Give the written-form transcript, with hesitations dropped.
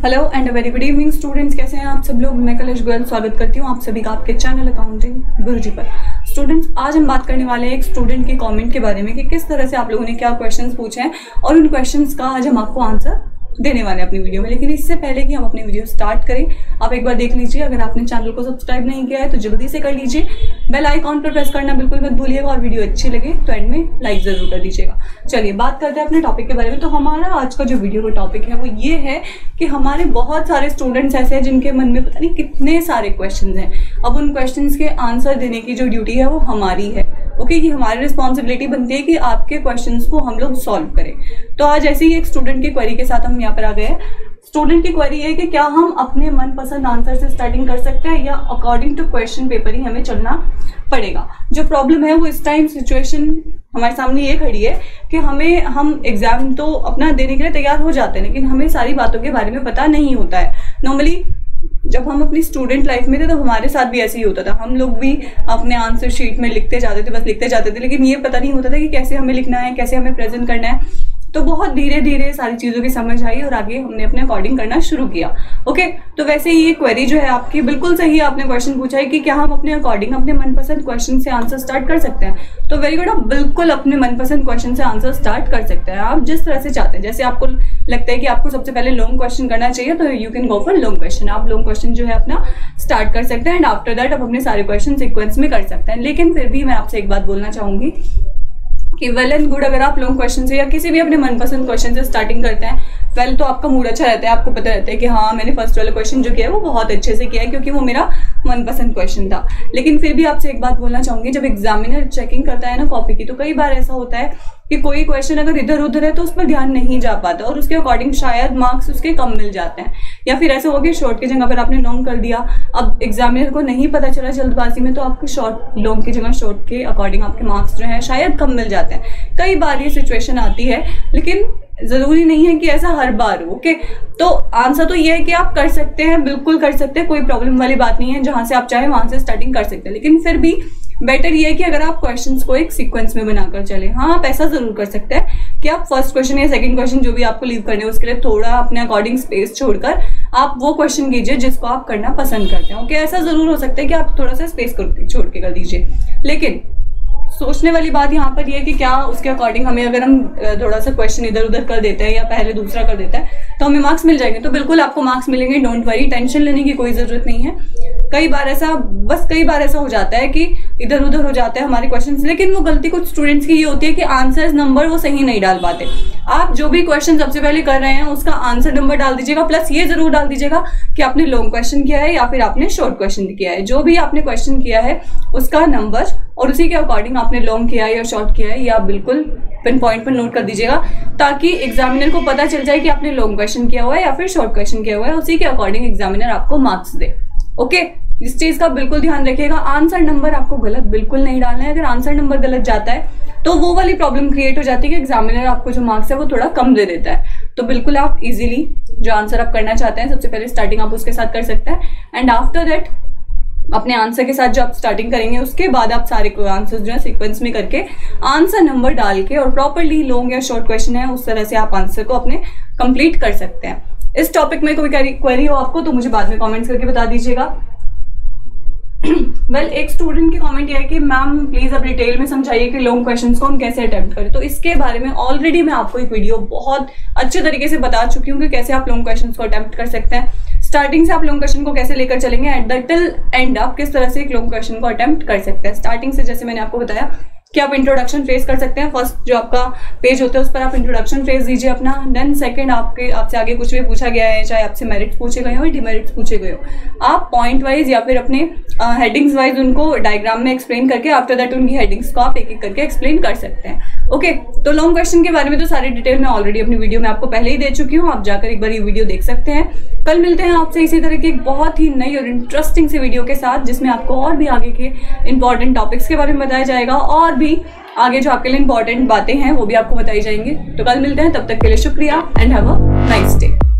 Hello and a very good evening students, कैसे हैं आप सब लोग। मैं कलेश गोयल स्वागत करती हूँ आप सभी का आपके चैनल अकाउंटिंग गुरुजी पर। स्टूडेंट्स, आज हम बात करने वाले हैं एक स्टूडेंट के कमेंट के बारे में कि किस तरह से आप लोगों ने क्या क्वेश्चंस पूछे हैं और उन क्वेश्चंस का आज हम आपको आंसर देने वाले हैं अपनी वीडियो में। लेकिन इससे पहले कि हम अपनी वीडियो स्टार्ट करें, आप एक बार देख लीजिए, अगर आपने चैनल को सब्सक्राइब नहीं किया है तो जल्दी से कर लीजिए। बेल आइकॉन पर प्रेस करना बिल्कुल मत भूलिएगा और वीडियो अच्छी लगे तो एंड में लाइक जरूर कर दीजिएगा। चलिए बात करते हैं अपने टॉपिक के बारे में। तो हमारा आज का जो वीडियो का टॉपिक है वो ये है कि हमारे बहुत सारे स्टूडेंट्स ऐसे हैं जिनके मन में पता नहीं कितने सारे क्वेश्चंस हैं। अब उन क्वेश्चंस के आंसर देने की जो ड्यूटी है वो हमारी है। ओके, ये हमारी रिस्पॉन्सिबिलिटी बनती है कि आपके क्वेश्चंस को हम लोग सॉल्व करें। तो आज ऐसे ही एक स्टूडेंट की क्वेरी के साथ हम यहाँ पर आ गए हैं। स्टूडेंट की क्वेरी है कि क्या हम अपने मनपसंद आंसर से स्टार्टिंग कर सकते हैं या अकॉर्डिंग टू क्वेश्चन पेपर ही हमें चलना पड़ेगा। जो प्रॉब्लम है वो इस टाइम सिचुएशन हमारे सामने ये खड़ी है कि हम एग्जाम तो अपना देने के लिए तैयार हो जाते हैं, लेकिन हमें सारी बातों के बारे में पता नहीं होता है। नॉर्मली जब हम अपनी स्टूडेंट लाइफ में थे तो हमारे साथ भी ऐसे ही होता था। हम लोग भी अपने आंसर शीट में लिखते जाते थे, बस लिखते जाते थे, लेकिन ये पता नहीं होता था कि कैसे हमें लिखना है, कैसे हमें प्रेजेंट करना है। तो बहुत धीरे धीरे सारी चीज़ों की समझ आई और आगे हमने अपने अकॉर्डिंग करना शुरू किया। ओके, तो वैसे ही ये क्वेरी जो है आपकी बिल्कुल सही है। आपने क्वेश्चन पूछा है कि क्या हम अपने अकॉर्डिंग अपने मनपसंद क्वेश्चन से आंसर स्टार्ट कर सकते हैं। तो वेरी गुड, आप बिल्कुल अपने मनपसंद क्वेश्चन से आंसर स्टार्ट कर सकते हैं आप जिस तरह से चाहते हैं। जैसे आपको लगता है कि आपको सबसे पहले लॉन्ग क्वेश्चन करना चाहिए तो you can go for long question. आप लॉन्ग क्वेश्चन जो है अपना स्टार्ट कर सकते हैं एंड आफ्टर दैट आप अपने सारे क्वेश्चन सीक्वेंस में कर सकते हैं। लेकिन फिर भी मैं आपसे एक बात बोलना चाहूंगी कि वेल एंड गुड, अगर आप लॉन्ग क्वेश्चन से या किसी भी अपने मनपसंद क्वेश्चन से स्टार्टिंग करते हैं, वेल तो आपका मूड अच्छा रहता है, आपको पता रहता है कि हाँ मैंने फर्स्ट वाला क्वेश्चन जो किया है वो बहुत अच्छे से किया है क्योंकि वो मेरा मनपसंद क्वेश्चन था। लेकिन फिर भी आपसे एक बात बोलना चाहूंगी, जब एग्जामिनर चेकिंग करता है ना कॉपी की, तो कई बार ऐसा होता है कि कोई क्वेश्चन अगर इधर उधर है तो उस पर ध्यान नहीं जा पाता और उसके अकॉर्डिंग शायद मार्क्स उसके कम मिल जाते हैं। या फिर ऐसा हो गया शॉर्ट की जगह पर आपने लॉन्ग कर दिया, अब एग्जामिनर को नहीं पता चला जल्दबाजी में, तो आपके शॉर्ट लॉन्ग की जगह शॉर्ट के अकॉर्डिंग आपके मार्क्स जो है शायद कम मिल जाते हैं। कई बार ये सिचुएशन आती है, लेकिन जरूरी नहीं है कि ऐसा हर बार हो। ओके, तो आंसर तो ये है कि आप कर सकते हैं, बिल्कुल कर सकते हैं, कोई प्रॉब्लम वाली बात नहीं है। जहां से आप चाहे वहां से स्टार्टिंग कर सकते हैं, लेकिन फिर भी बेटर ये है कि अगर आप क्वेश्चंस को एक सीक्वेंस में बनाकर चले। हाँ, आप ऐसा जरूर कर सकते हैं कि आप फर्स्ट क्वेश्चन या सेकंड क्वेश्चन जो भी आपको लीव करने है उसके लिए थोड़ा अपने अकॉर्डिंग स्पेस छोड़कर आप वो क्वेश्चन कीजिए जिसको आप करना पसंद करते हैं। ओके, ऐसा जरूर हो सकता है कि आप थोड़ा सा स्पेस छोड़ के कर दीजिए। लेकिन सोचने वाली बात यहाँ पर ये है कि क्या उसके अकॉर्डिंग हमें, अगर हम थोड़ा सा क्वेश्चन इधर उधर कर देते हैं या पहले दूसरा कर देते हैं तो हमें मार्क्स मिल जाएंगे। तो बिल्कुल आपको मार्क्स मिलेंगे, डोंट वरी, टेंशन लेने की कोई जरूरत नहीं है। कई बार ऐसा हो जाता है कि इधर उधर हो जाते हैं हमारे क्वेश्चंस, लेकिन वो गलती कुछ स्टूडेंट्स की ये होती है कि आंसर नंबर वो सही नहीं डाल पाते। आप जो भी क्वेश्चन सबसे पहले कर रहे हैं उसका आंसर नंबर डाल दीजिएगा, प्लस ये जरूर डाल दीजिएगा कि आपने लॉन्ग क्वेश्चन किया है या फिर आपने शॉर्ट क्वेश्चन किया है। जो भी आपने क्वेश्चन किया है उसका नंबर और उसी के अकॉर्डिंग आपने लॉन्ग किया है या शॉर्ट किया है, ये आप बिल्कुल पिन पॉइंट पर नोट कर दीजिएगा ताकि एग्जामिनर को पता चल जाए कि आपने लॉन्ग क्वेश्चन किया हुआ है या फिर शॉर्ट क्वेश्चन किया हुआ है। उसी के अकॉर्डिंग एग्जामिनर आपको मार्क्स दे। ओके, इस चीज का बिल्कुल ध्यान रखिएगा। आंसर नंबर आपको गलत बिल्कुल नहीं डालना है। अगर आंसर नंबर गलत जाता है तो वो वाली प्रॉब्लम क्रिएट हो जाती है कि एग्जामिनर आपको जो मार्क्स है वो थोड़ा कम दे देता है। तो बिल्कुल आप इजीली जो आंसर आप करना चाहते हैं सबसे पहले स्टार्टिंग आप उसके साथ कर सकते हैं एंड आफ्टर दैट अपने आंसर के साथ जो आप स्टार्टिंग करेंगे उसके बाद आप सारे आंसर्स जो है सीक्वेंस में करके आंसर नंबर डाल के और प्रॉपर्ली लॉन्ग या शॉर्ट क्वेश्चन है उस तरह से आप आंसर को अपने कंप्लीट कर सकते हैं। इस टॉपिक में कोई क्वेरी हो आपको तो मुझे बाद में कमेंट्स करके बता दीजिएगा। वेल, एक स्टूडेंट की कमेंट ये है कि मैम प्लीज अब डिटेल में समझाइए कि लॉन्ग क्वेश्चंस को हम कैसे अटेम्प्ट करें। तो इसके बारे में ऑलरेडी मैं आपको एक वीडियो बहुत अच्छे तरीके से बता चुकी हूँ कि कैसे आप लॉन्ग क्वेश्चंस को अटेम्प्ट कर सकते हैं। स्टार्टिंग से आप लॉन्ग क्वेश्चन को कैसे लेकर चलेंगे एट द टिल एंड आप किस तरह से एक लॉन्ग क्वेश्चन को अटेम्प्ट कर सकते हैं। स्टार्टिंग से जैसे मैंने आपको बताया कि आप इंट्रोडक्शन फेस कर सकते हैं। फर्स्ट जो आपका पेज होता है उस पर आप इंट्रोडक्शन फेस दीजिए अपना। देन सेकंड आपसे आगे कुछ भी पूछा गया है, चाहे आपसे मेरिट्स पूछे गए हो या डिमेरिट्स पूछे गए हो, आप पॉइंट वाइज या फिर अपने हेडिंग्स वाइज उनको डायग्राम में एक्सप्लेन करके आफ्टर दैट उनकी हेडिंग्स को आप एक एक करके एक्सप्लेन कर सकते हैं। ओके, तो लॉन्ग क्वेश्चन के बारे में तो सारी डिटेल मैं ऑलरेडी अपनी वीडियो में आपको पहले ही दे चुकी हूँ। आप जाकर एक बार ये वीडियो देख सकते हैं। कल मिलते हैं आपसे इसी तरह की एक बहुत ही नई और इंटरेस्टिंग सी वीडियो के साथ जिसमें आपको और भी आगे के इंपॉर्टेंट टॉपिक्स के बारे में बताया जाएगा और भी आगे जो आपके लिए इंपॉर्टेंट बातें हैं वो भी आपको बताई जाएंगी। तो कल मिलते हैं, तब तक के लिए शुक्रिया and have a nice day.